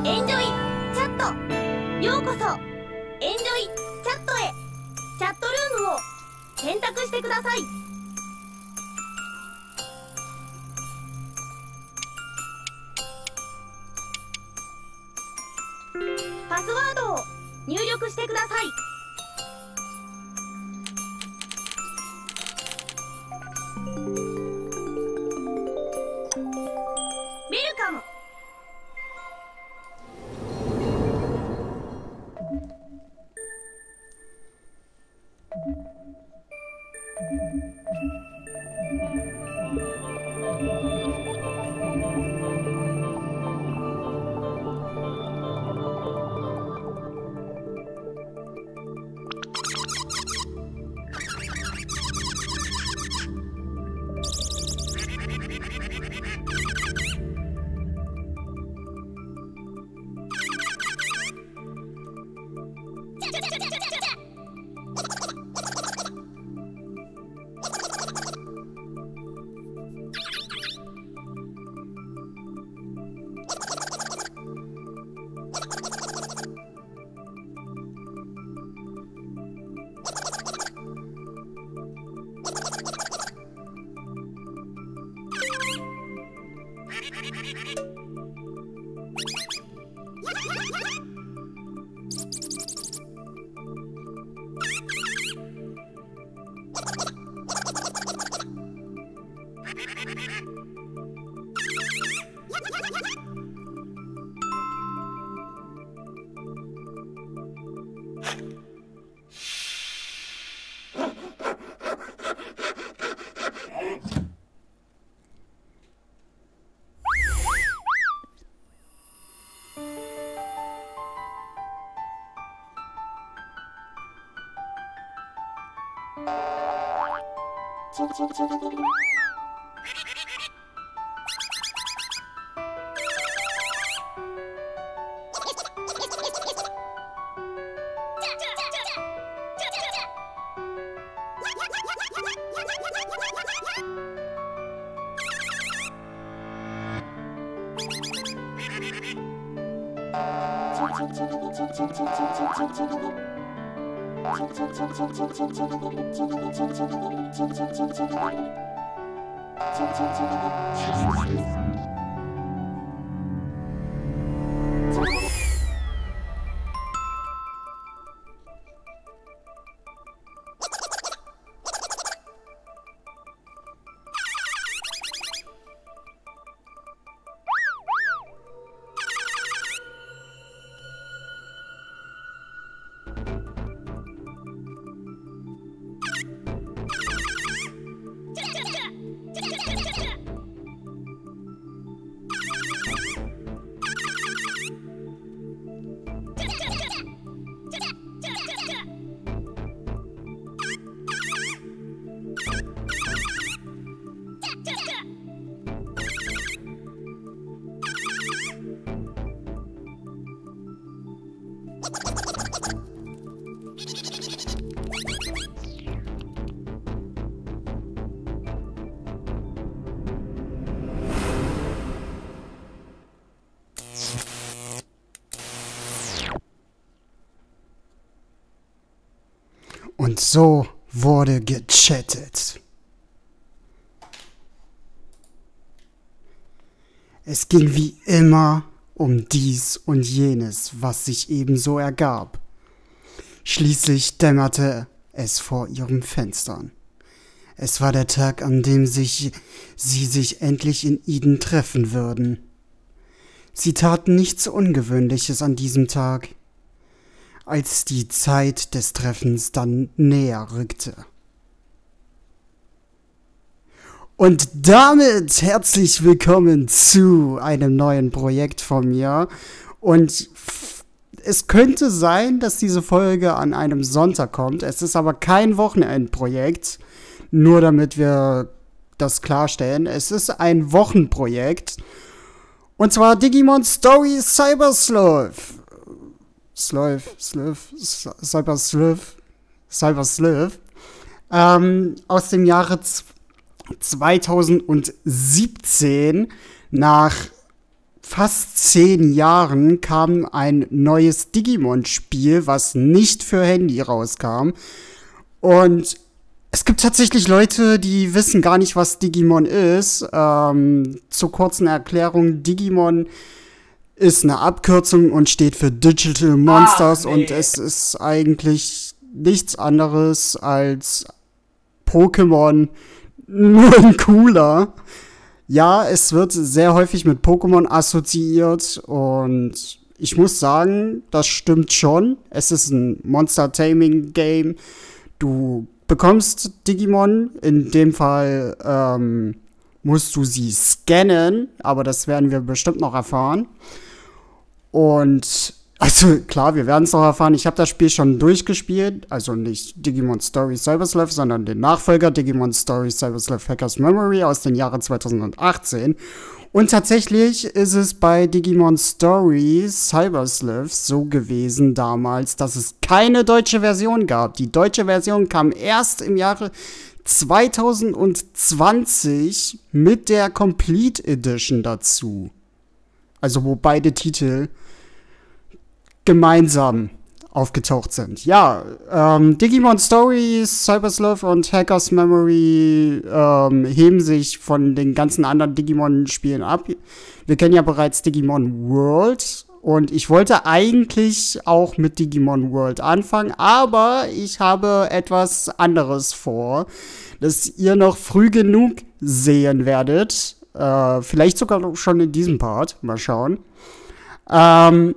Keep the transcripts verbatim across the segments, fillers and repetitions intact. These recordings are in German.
エンジョイチャット。ようこそエンジョイチャットへ。チャットルームを選択してください。パスワードを入力してください。ウェルカム。 Und so wurde gechattet. Es ging wie immer um dies und jenes, was sich ebenso ergab. Schließlich dämmerte es vor ihren Fenstern. Es war der Tag, an dem sich, sie sich endlich in Eden treffen würden. Sie taten nichts Ungewöhnliches an diesem Tag, als die Zeit des Treffens dann näher rückte. Und damit herzlich willkommen zu einem neuen Projekt von mir. Und es könnte sein, dass diese Folge an einem Sonntag kommt. Es ist aber kein Wochenendprojekt, nur damit wir das klarstellen. Es ist ein Wochenprojekt. Und zwar Digimon Story Cyber Sleuth. Sleuth, Sleuth, Cyber Sleuth, Cyber Sleuth. Ähm, aus dem Jahre zweitausendsiebzehn nach fast zehn Jahren kam ein neues Digimon-Spiel, was nicht für Handy rauskam. Und es gibt tatsächlich Leute, die wissen gar nicht, was Digimon ist. Ähm, zur kurzen Erklärung, Digimon ist eine Abkürzung und steht für Digital Monsters. Ach, nee. Und es ist eigentlich nichts anderes als Pokémon, nur ein cooler. Ja, es wird sehr häufig mit Pokémon assoziiert und ich muss sagen, das stimmt schon. Es ist ein Monster-Taming-Game. Du bekommst Digimon, in dem Fall ähm, musst du sie scannen, aber das werden wir bestimmt noch erfahren. Und, also klar, wir werden es noch erfahren. Ich habe das Spiel schon durchgespielt, also nicht Digimon Story Cyber Sleuth, sondern den Nachfolger Digimon Story Cyber Sleuth Hackers Memory aus den Jahren zweitausendachtzehn. Und tatsächlich ist es bei Digimon Story Cyber Sleuth so gewesen damals, dass es keine deutsche Version gab. Die deutsche Version kam erst im Jahre zweitausendzwanzig mit der Complete Edition dazu. Also wo beide Titel gemeinsam aufgetaucht sind. Ja, ähm, Digimon Story, Cyber Sleuth und Hackers Memory ähm, heben sich von den ganzen anderen Digimon-Spielen ab. Wir kennen ja bereits Digimon World und ich wollte eigentlich auch mit Digimon World anfangen, aber ich habe etwas anderes vor, das ihr noch früh genug sehen werdet. Äh, vielleicht sogar schon in diesem Part. Mal schauen. Ähm,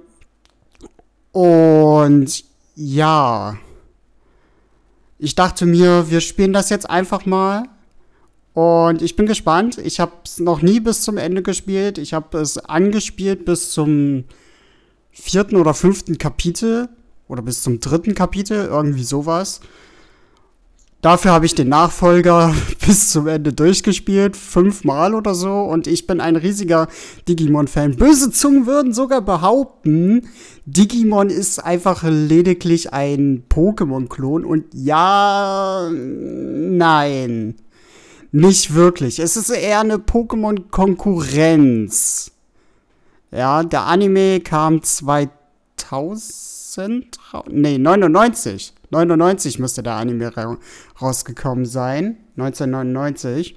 Und ja, ich dachte mir, wir spielen das jetzt einfach mal. Und ich bin gespannt. Ich habe es noch nie bis zum Ende gespielt. Ich habe es angespielt bis zum vierten oder fünften Kapitel. Oder bis zum dritten Kapitel, irgendwie sowas. Dafür habe ich den Nachfolger bis zum Ende durchgespielt, fünfmal oder so. Und ich bin ein riesiger Digimon-Fan. Böse Zungen würden sogar behaupten, Digimon ist einfach lediglich ein Pokémon-Klon. Und ja, nein, nicht wirklich. Es ist eher eine Pokémon-Konkurrenz. Ja, der Anime kam zweitausend, nee, neunundneunzig. neunundneunzig müsste der Anime ra- rausgekommen sein. neunzehnhundertneunundneunzig.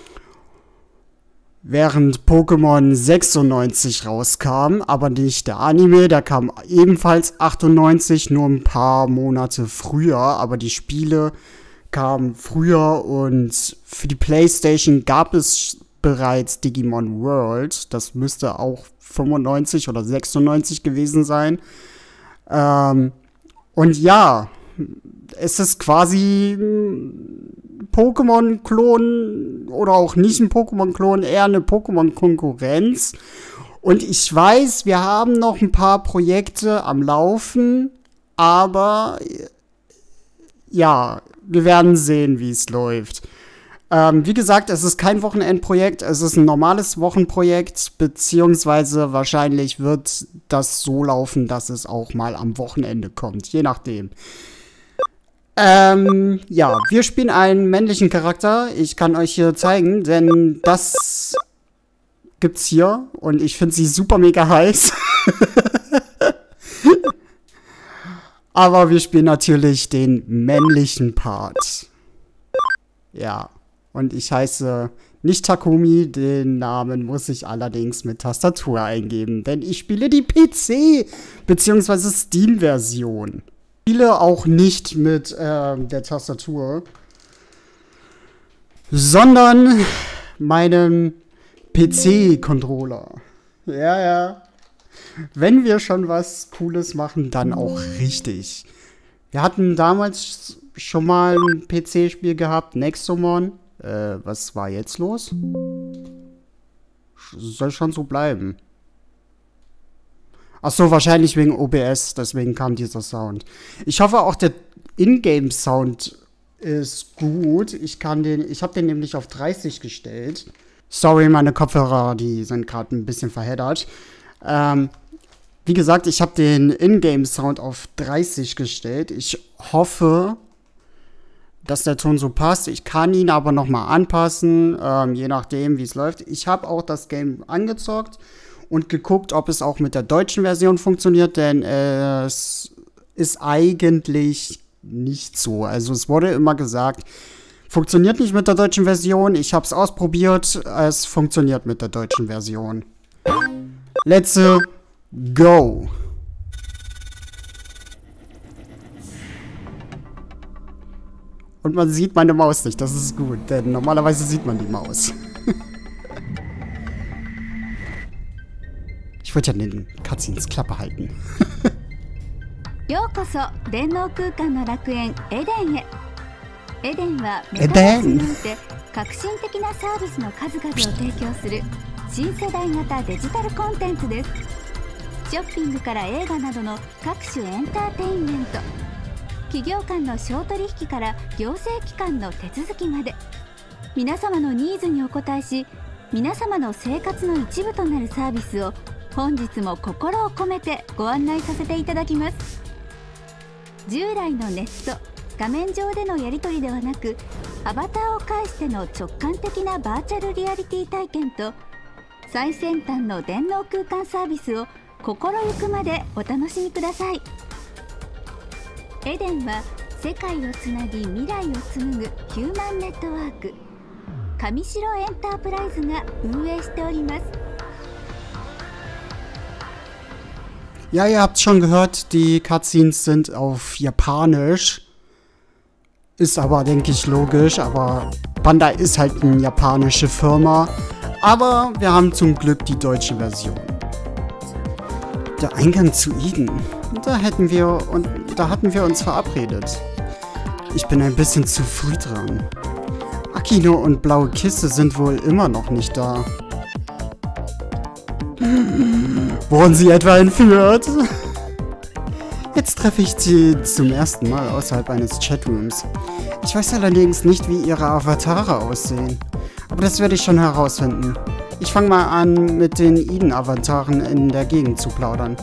Während Pokémon sechsundneunzig rauskam, aber nicht der Anime. Der kam ebenfalls achtundneunzig, nur ein paar Monate früher. Aber die Spiele kamen früher und für die PlayStation gab es bereits Digimon World. Das müsste auch fünfundneunzig oder sechsundneunzig gewesen sein. Ähm, und ja, es ist quasi ein Pokémon-Klon oder auch nicht ein Pokémon-Klon, eher eine Pokémon-Konkurrenz. Und ich weiß, wir haben noch ein paar Projekte am Laufen, aber ja, wir werden sehen, wie es läuft. Ähm, wie gesagt, es ist kein Wochenendprojekt, es ist ein normales Wochenprojekt, beziehungsweise wahrscheinlich wird das so laufen, dass es auch mal am Wochenende kommt, je nachdem. Ähm, ja, wir spielen einen männlichen Charakter. Ich kann euch hier zeigen, denn das gibt's hier und ich finde sie super mega heiß. Aber wir spielen natürlich den männlichen Part. Ja, und ich heiße nicht Takumi, den Namen muss ich allerdings mit Tastatur eingeben, denn ich spiele die P C- bzw. Steam-Version. Ich spiele auch nicht mit äh, der Tastatur, sondern meinem P C-Controller. Ja, ja. Wenn wir schon was Cooles machen, dann auch richtig. Wir hatten damals schon mal ein P C-Spiel gehabt, Nexomon. Äh, was war jetzt los? Soll schon so bleiben. Ach so, wahrscheinlich wegen O B S, deswegen kam dieser Sound. Ich hoffe auch, der Ingame-Sound ist gut. Ich kann den, ich habe den nämlich auf dreißig gestellt. Sorry, meine Kopfhörer, die sind gerade ein bisschen verheddert. Ähm, wie gesagt, ich habe den Ingame-Sound auf dreißig gestellt. Ich hoffe, dass der Ton so passt. Ich kann ihn aber noch mal anpassen, ähm, je nachdem, wie es läuft. Ich habe auch das Game angezockt und geguckt, ob es auch mit der deutschen Version funktioniert, denn äh, es ist eigentlich nicht so. Also es wurde immer gesagt, funktioniert nicht mit der deutschen Version. Ich habe es ausprobiert, es funktioniert mit der deutschen Version. Let's go! Und man sieht meine Maus nicht, das ist gut, denn normalerweise sieht man die Maus. Ich wollte ja den Cutscenes Klappe halten. ようこそ電脳空間の楽園エデンへ。エデンはメエタバーデンスにおいて革新的なサービスの数々を提供する新世代型デジタルコンテンツです。ショッピングから映画などの各種エンターテインメント、企業間の商取引から行政機関の手続きまで、皆様のニーズにお応えし、皆様の生活の一部となるサービスを本日も心を込めてご案内させていただきます。従来のネット画面上でのやり取りではなく、アバターを介しての直感的なバーチャルリアリティ体験と最先端の電脳空間サービスを心ゆくまでお楽しみください。エデンは世界をつなぎ未来を紡ぐヒューマンネットワーク上白エンタープライズが運営しております。 Ja, ihr habt schon gehört, die Cutscenes sind auf Japanisch. Ist aber, denke ich, logisch. Aber Bandai ist halt eine japanische Firma. Aber wir haben zum Glück die deutsche Version. Der Eingang zu Eden. Da hätten wir und da hatten wir uns verabredet. Ich bin ein bisschen zu früh dran. Akino und Blaue Kiste sind wohl immer noch nicht da. Wurden sie etwa entführt? Jetzt treffe ich sie zum ersten Mal außerhalb eines Chatrooms. Ich weiß allerdings nicht, wie ihre Avatare aussehen. Aber das werde ich schon herausfinden. Ich fange mal an, mit den Eden-Avataren in der Gegend zu plaudern.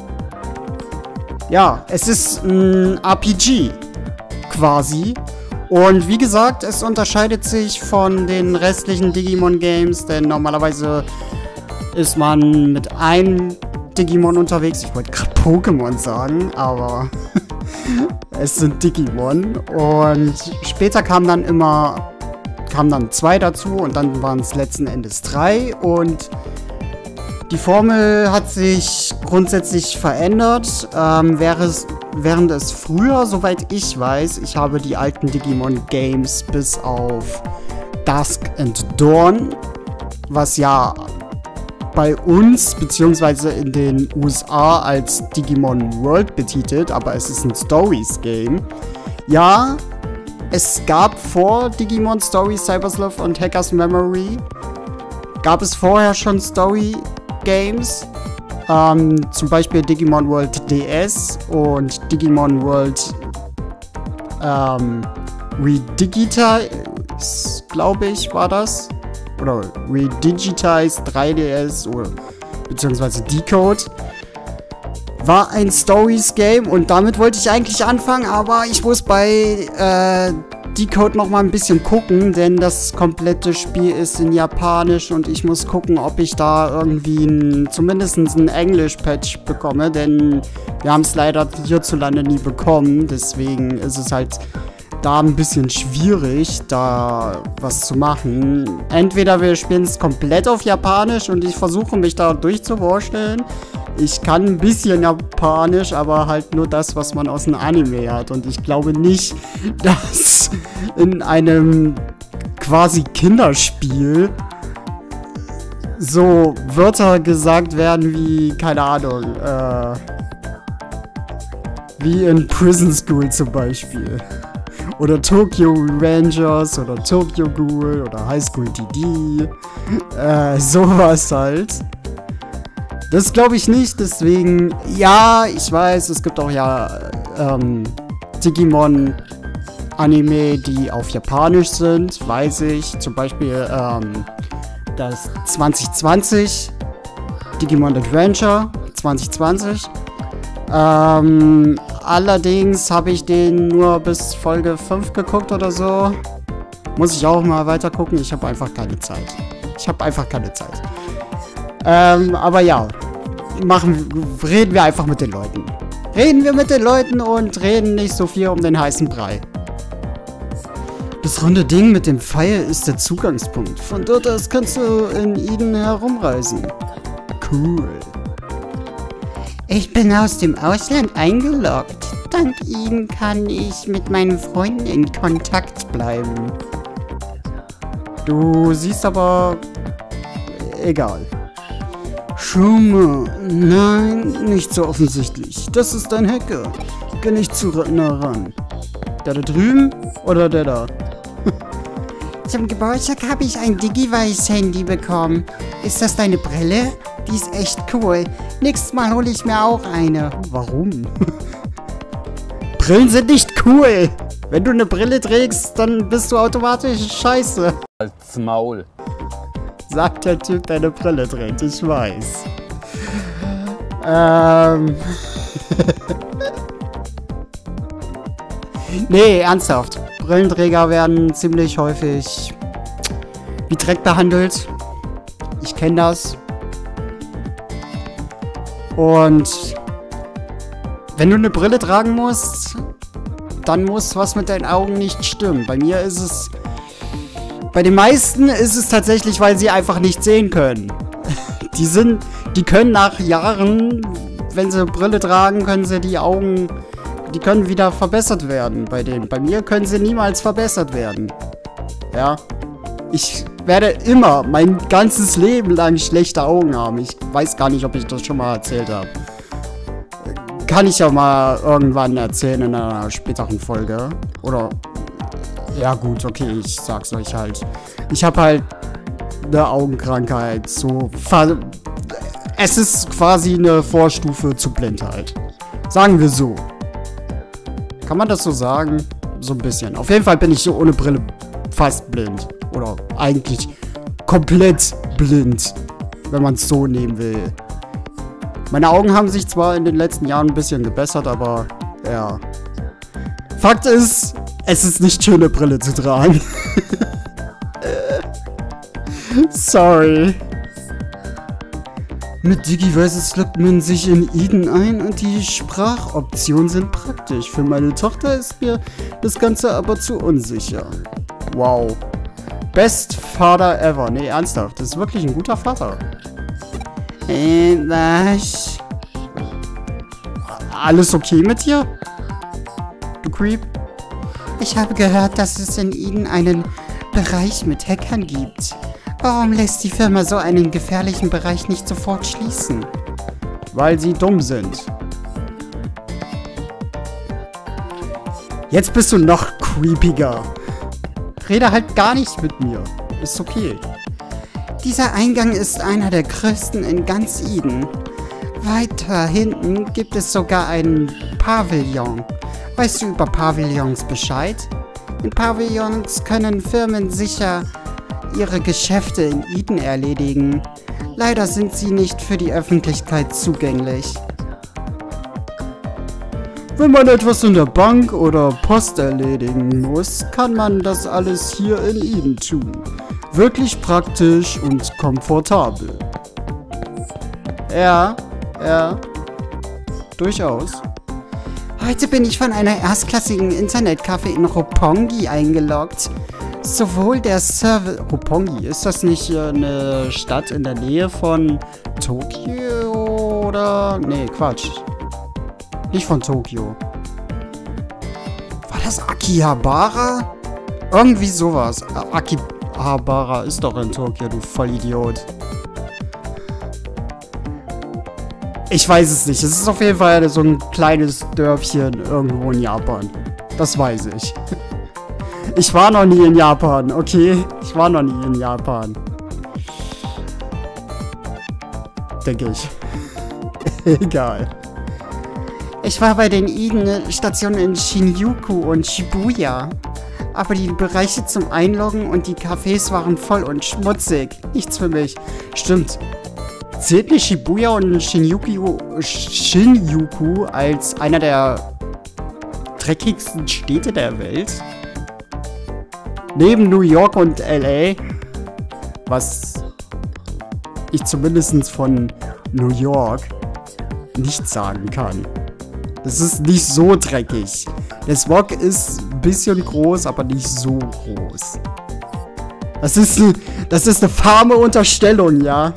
Ja, es ist ein R P G, quasi. Und wie gesagt, es unterscheidet sich von den restlichen Digimon-Games, denn normalerweise ist man mit einem Digimon unterwegs. Ich wollte gerade Pokémon sagen, aber es sind Digimon. Und später kamen dann immer kamen dann zwei dazu und dann waren es letzten Endes drei. Und die Formel hat sich grundsätzlich verändert. Ähm, wäre es, während es früher, soweit ich weiß, ich habe die alten Digimon-Games bis auf Dusk and Dawn, was ja bei uns, beziehungsweise in den U S A als Digimon World betitelt, aber es ist ein Stories-Game. Ja, es gab vor Digimon Stories, Cybersleuth und Hackers Memory, gab es vorher schon Story-Games, ähm, zum Beispiel Digimon World D S und Digimon World ähm, Redigitize, glaube ich, war das. Oder Redigitize drei D S oder beziehungsweise Decode. War ein Stories-Game und damit wollte ich eigentlich anfangen, aber ich muss bei äh, Decode noch mal ein bisschen gucken, denn das komplette Spiel ist in Japanisch und ich muss gucken, ob ich da irgendwie ein, zumindest ein Englisch-Patch bekomme, denn wir haben es leider hierzulande nie bekommen, deswegen ist es halt da ein bisschen schwierig, da was zu machen. Entweder wir spielen es komplett auf Japanisch und ich versuche mich da durchzuwurschteln. Ich kann ein bisschen Japanisch, aber halt nur das, was man aus dem Anime hat. Und ich glaube nicht, dass in einem quasi Kinderspiel so Wörter gesagt werden wie, keine Ahnung, äh, wie in Prison School zum Beispiel. Oder Tokyo Rangers oder Tokyo Ghoul oder High School D D. Äh, sowas halt. Das glaube ich nicht, deswegen, ja, ich weiß, es gibt auch ja ähm, Digimon-Anime, die auf Japanisch sind, weiß ich. Zum Beispiel ähm, das zwanzig zwanzig, Digimon Adventure zwanzig zwanzig. Ähm, allerdings habe ich den nur bis Folge fünf geguckt oder so. Muss ich auch mal weiter gucken, ich habe einfach keine Zeit. Ich habe einfach keine Zeit. Ähm, aber ja, machen, reden wir einfach mit den Leuten. Reden wir mit den Leuten und reden nicht so viel um den heißen Brei. Das runde Ding mit dem Pfeil ist der Zugangspunkt. Von dort aus kannst du in Eden herumreisen. Cool. Ich bin aus dem Ausland eingeloggt. Dank Ihnen kann ich mit meinen Freunden in Kontakt bleiben. Du siehst aber... egal. Schau nein, nicht so offensichtlich. Das ist ein Hacker. Geh nicht zu nah ran. Der da drüben oder der da? Zum Geburtstag habe ich ein Digivice-Handy bekommen. Ist das deine Brille? Die ist echt cool. Nächstes Mal hole ich mir auch eine. Warum? Brillen sind nicht cool. Wenn du eine Brille trägst, dann bist du automatisch scheiße. Als Maul. Sagt der Typ, der eine Brille trägt. Ich weiß. Ähm... Nee, ernsthaft. Brillenträger werden ziemlich häufig wie Dreck behandelt. Ich kenne das. Und wenn du eine Brille tragen musst, dann muss was mit deinen Augen nicht stimmen. Bei mir ist es... Bei den meisten ist es tatsächlich, weil sie einfach nicht sehen können. Die sind... Die können nach Jahren, wenn sie Brille tragen, können sie die Augen... Die können wieder verbessert werden bei denen. Bei mir können sie niemals verbessert werden. Ja. Ich werde immer mein ganzes Leben lang schlechte Augen haben. Ich weiß gar nicht, ob ich das schon mal erzählt habe. Kann ich ja mal irgendwann erzählen in einer späteren Folge. Oder... Ja gut, okay, ich sag's euch halt. Ich habe halt eine Augenkrankheit. So... Es ist quasi eine Vorstufe zu Blindheit. Sagen wir so. Kann man das so sagen? So ein bisschen. Auf jeden Fall bin ich so ohne Brille fast blind. Oder eigentlich komplett blind, wenn man es so nehmen will. Meine Augen haben sich zwar in den letzten Jahren ein bisschen gebessert, aber ja. Fakt ist, es ist nicht schön, eine Brille zu tragen. Sorry. Mit Digivices loggt man sich in Eden ein und die Sprachoptionen sind praktisch. Für meine Tochter ist mir das Ganze aber zu unsicher. Wow. Best Vater ever. Nee, ernsthaft. Das ist wirklich ein guter Vater. Äh, was? Alles okay mit dir? Du Creep? Ich habe gehört, dass es in Eden einen Bereich mit Hackern gibt. Warum lässt die Firma so einen gefährlichen Bereich nicht sofort schließen? Weil sie dumm sind. Jetzt bist du noch creepiger. Rede halt gar nicht mit mir. Ist okay. Dieser Eingang ist einer der größten in ganz Eden. Weiter hinten gibt es sogar einen Pavillon. Weißt du über Pavillons Bescheid? In Pavillons können Firmen sicher ihre Geschäfte in Eden erledigen. Leider sind sie nicht für die Öffentlichkeit zugänglich. Wenn man etwas in der Bank oder Post erledigen muss, kann man das alles hier in Eden tun. Wirklich praktisch und komfortabel. Ja, ja, durchaus. Heute bin ich von einer erstklassigen Internetcafé in Roppongi eingeloggt. Sowohl der Server... Roppongi, ist das nicht eine Stadt in der Nähe von Tokio oder... Nee, Quatsch. Nicht von Tokio. War das Akihabara? Irgendwie sowas. Akihabara ist doch in Tokio, du Vollidiot. Ich weiß es nicht. Es ist auf jeden Fall so ein kleines Dörfchen irgendwo in Japan. Das weiß ich. Ich war noch nie in Japan, okay? Ich war noch nie in Japan. Denke ich. Egal. Ich war bei den Eden-Stationen in Shinjuku und Shibuya. Aber die Bereiche zum Einloggen und die Cafés waren voll und schmutzig. Nichts für mich. Stimmt. Zählt nicht Shibuya und Shinjuku, Shinjuku als einer der dreckigsten Städte der Welt? Neben New York und L A, was ich zumindest von New York nicht sagen kann. Das ist nicht so dreckig. Der Smog ist ein bisschen groß, aber nicht so groß. Das ist, das ist eine fahme Unterstellung, ja?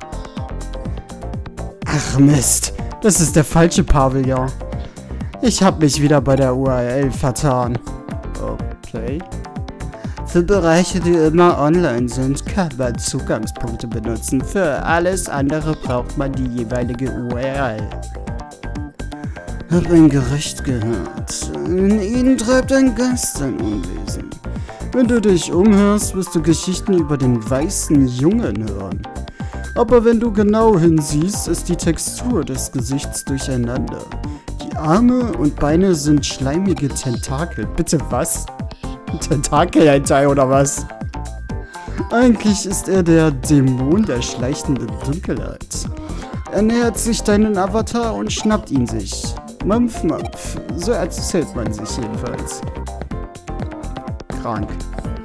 Ach Mist, das ist der falsche Pavillon. Ich habe mich wieder bei der U R L vertan. Okay. Für Bereiche, die immer online sind, kann man Zugangspunkte benutzen. Für alles andere braucht man die jeweilige U R L. Hab ein Gerücht gehört. In ihnen treibt ein Geist sein Unwesen. Wenn du dich umhörst, wirst du Geschichten über den weißen Jungen hören. Aber wenn du genau hinsiehst, ist die Textur des Gesichts durcheinander. Die Arme und Beine sind schleimige Tentakel. Bitte was? Tentakel-Hentai oder was? Eigentlich ist er der Dämon der schleichenden Dunkelheit. Er nähert sich deinen Avatar und schnappt ihn sich. Mampf, mampf. So erzählt man sich jedenfalls. Krank.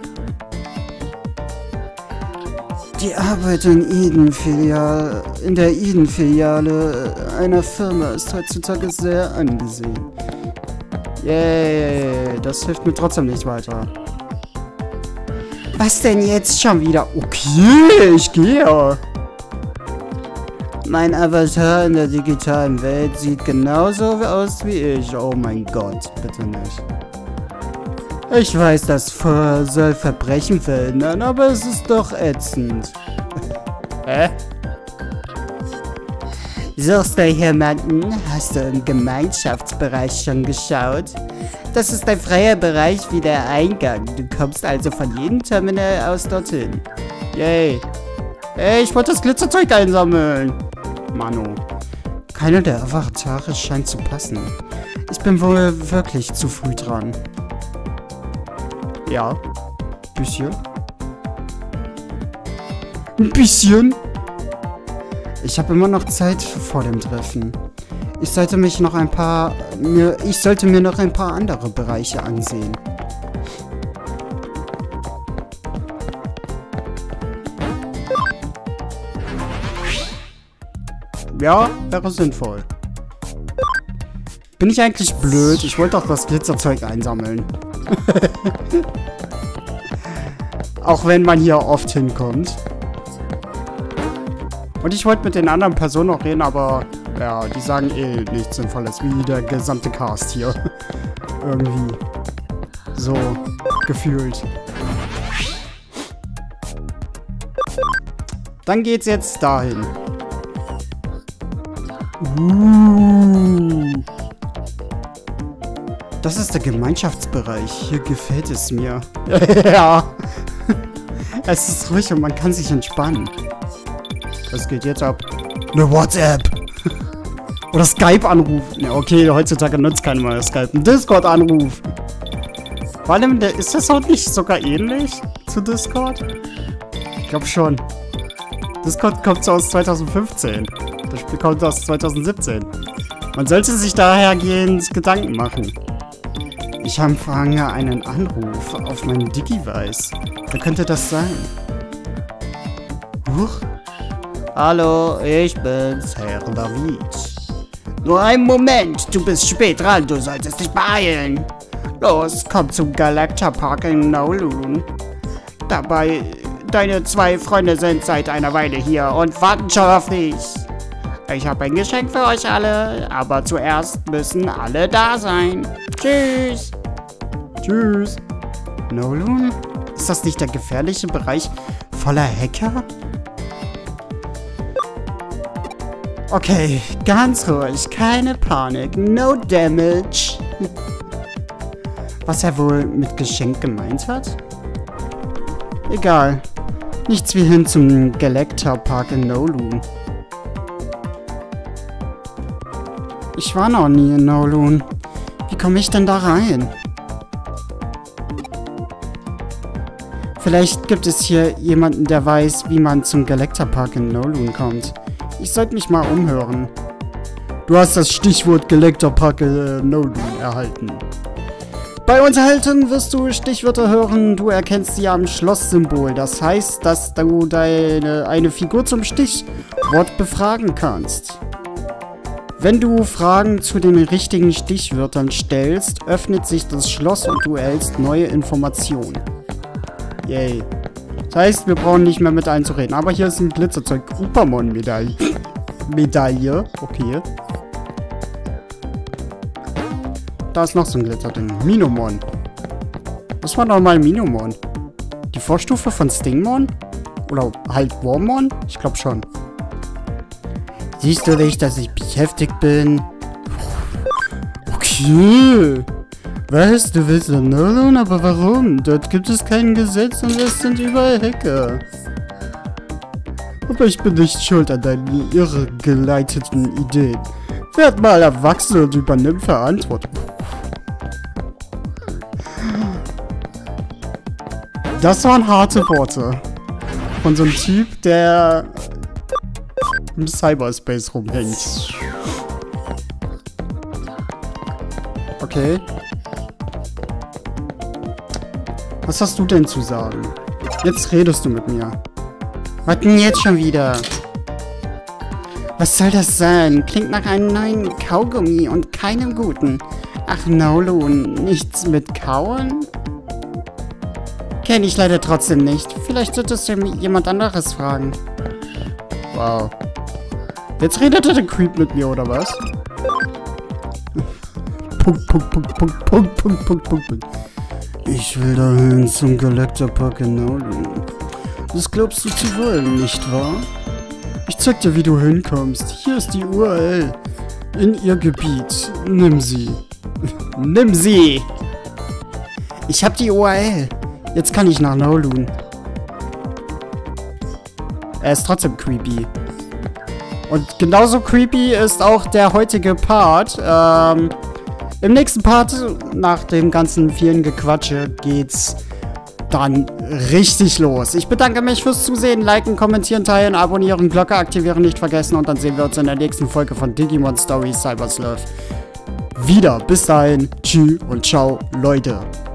Die Arbeit in Eden-Filiale, in der Eden-Filiale einer Firma ist heutzutage sehr angesehen. Yay, das hilft mir trotzdem nicht weiter. Was denn jetzt schon wieder? Okay, ich gehe. Mein Avatar in der digitalen Welt sieht genauso aus wie ich. Oh mein Gott, bitte nicht. Ich weiß, das soll Verbrechen verhindern, aber es ist doch ätzend. Hä? Suchst du jemanden? Hast du im Gemeinschaftsbereich schon geschaut? Das ist ein freier Bereich wie der Eingang. Du kommst also von jedem Terminal aus dorthin. Yay. Hey, ich wollte das Glitzerzeug einsammeln. Mano. Keiner der Avatare scheint zu passen. Ich bin wohl wirklich zu früh dran. Ja. Bisschen. Ein bisschen. Ich habe immer noch Zeit vor dem Treffen. Ich sollte mich noch ein paar... Mir, ich sollte mir noch ein paar andere Bereiche ansehen. Ja, wäre sinnvoll. Bin ich eigentlich blöd? Ich wollte doch das Glitzerzeug einsammeln. Auch wenn man hier oft hinkommt. Und ich wollte mit den anderen Personen noch reden, aber ja, die sagen eh nichts Sinnvolles, wie der gesamte Cast hier. Irgendwie. So, gefühlt. Dann geht's jetzt dahin. Uh. Das ist der Gemeinschaftsbereich. Hier gefällt es mir. Ja. Es ist ruhig und man kann sich entspannen. Was geht jetzt ab? Eine WhatsApp. Oder Skype-Anruf. Ja, okay, heutzutage nutzt keiner mehr Skype. Ein Discord-Anruf. Vor allem, ist das auch nicht sogar ähnlich zu Discord? Ich glaube schon. Discord kommt so aus zweitausendfünfzehn. Das Spiel kommt aus zweitausendsiebzehn. Man sollte sich dahergehend Gedanken machen. Ich empfange einen Anruf auf meinem Digi-Weiß. Wer könnte das sein? Huch. Hallo, ich bin's, Herr David. Nur einen Moment, du bist spät dran, du solltest dich beeilen. Los, komm zum Galacta Park in Kowloon. Dabei, deine zwei Freunde sind seit einer Weile hier und warten schon auf dich. Ich habe ein Geschenk für euch alle, aber zuerst müssen alle da sein. Tschüss. Tschüss. Kowloon? Ist das nicht der gefährliche Bereich voller Hacker? Okay, ganz ruhig, keine Panik, no damage. Was er wohl mit Geschenk gemeint hat? Egal. Nichts wie hin zum Galacta Park in Kowloon. Ich war noch nie in Kowloon. Wie komme ich denn da rein? Vielleicht gibt es hier jemanden, der weiß, wie man zum Galacta Park in Kowloon kommt. Ich sollte mich mal umhören. Du hast das Stichwort Galacta Park in Kowloon erhalten. Bei Unterhalten wirst du Stichwörter hören, du erkennst sie am Schlosssymbol. Das heißt, dass du deine eine Figur zum Stichwort befragen kannst. Wenn du Fragen zu den richtigen Stichwörtern stellst, öffnet sich das Schloss und du erhältst neue Informationen. Yay. Das heißt, wir brauchen nicht mehr mit allen zu reden. Aber hier ist ein Glitzerzeug. Upamon-Medaille. Medaille. Okay. Da ist noch so ein Glitzerding. Minamon. Was war nochmal Minamon? Die Vorstufe von Stingmon? Oder halt Wormmon? Ich glaube schon. Siehst du nicht, dass ich beschäftigt bin? Okay. Weißt du, willst du Nolan, aber warum? Dort gibt es kein Gesetz und es sind überall Hacker. Aber ich bin nicht schuld an deinen irregeleiteten Ideen. Werd mal erwachsen und übernimm Verantwortung. Das waren harte Worte. Von so einem Typ, der im Cyberspace rumhängt. Okay. Was hast du denn zu sagen? Jetzt redest du mit mir. Was denn jetzt schon wieder? Was soll das sein? Klingt nach einem neuen Kaugummi und keinem guten. Ach, Nolan, nichts mit Kauen? Kenne ich leider trotzdem nicht. Vielleicht solltest du jemand anderes fragen. Wow. Jetzt redet der Creep mit mir, oder was? Punkt, Punkt, Punkt, Punkt, Punkt, Punkt, Punkt, Punkt, Punkt. Ich will dahin zum Galacta-Park in Nolan. Das glaubst du zu wollen, nicht wahr? Ich zeig dir, wie du hinkommst. Hier ist die U R L. In ihr Gebiet. Nimm sie. Nimm sie! Ich hab die U R L. Jetzt kann ich nach Nolan. Er ist trotzdem creepy. Und genauso creepy ist auch der heutige Part. Ähm, im nächsten Part, nach dem ganzen vielen Gequatsche, geht's dann richtig los. Ich bedanke mich fürs Zusehen, liken, kommentieren, teilen, abonnieren, Glocke aktivieren nicht vergessen und dann sehen wir uns in der nächsten Folge von Digimon Story Cyber Sleuth wieder. Bis dahin, tschüss und ciao, Leute.